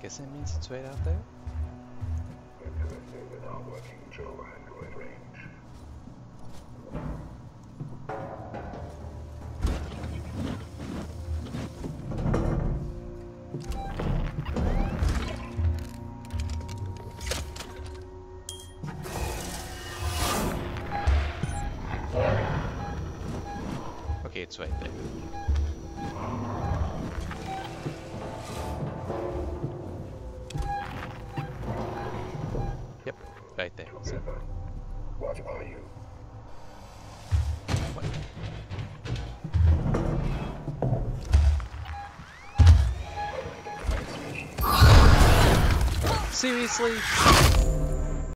guess that means it's right out there. Okay, it's right there. Yep, right there. See? What are you? What? Seriously?